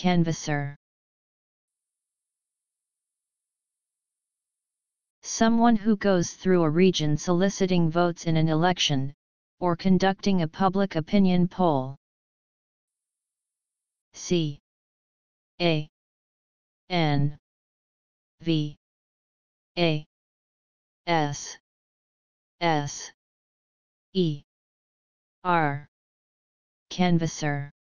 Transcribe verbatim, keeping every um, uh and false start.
Canvasser. Someone who goes through a region soliciting votes in an election, or conducting a public opinion poll. C A N V A S S E R. Canvasser.